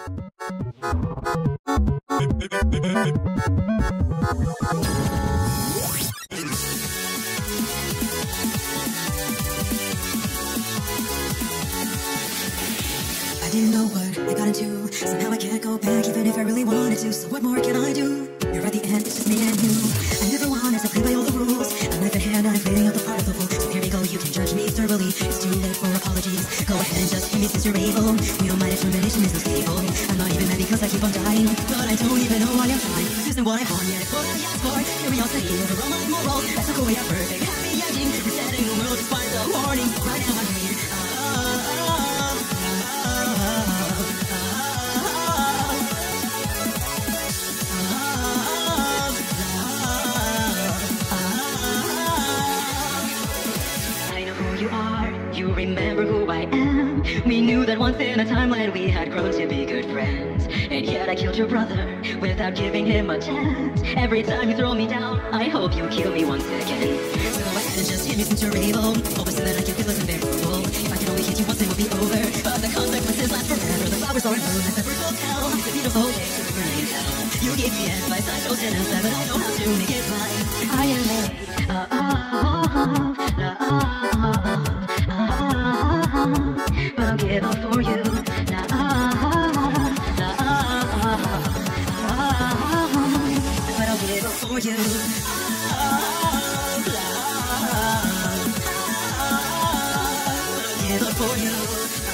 I didn't know what I got into. Somehow I can't go back even if I really wanted to. So what more can I do? You're at the end, it's just me and you. I never wanted to play by all the rules. A knife in hand, I'm playing out the part of the fool. So here we go, you can judge me thoroughly. It's too late for apologies. Go ahead and just hit me since you're able. We don't mind if termination is unstable. I'm not even mad because I keep on dying, but I don't even know why I'm trying. This isn't what I want yet, it's what I asked for. Curiosity over all my morals. That's the way I perfect happy ending. Resetting the world despite the warning. Right now I'm here. You remember who I am. We knew that once in a timeline we had grown to be good friends. And yet I killed your brother without giving him a chance. Every time you throw me down, I hope you kill me once again. So go ahead and just hit me since you're able. Always so that I can feel less unbearable. If I can only hit you once, it will be over. But the consequences last forever. The flowers aren't bloom, as the birds will tell. It's a beautiful day to burn in hell. You gave me advice, I chose to listen, but I know how to make it right. I am late. But I'll give up for you. But I'll give up for you. But I'll give up for you.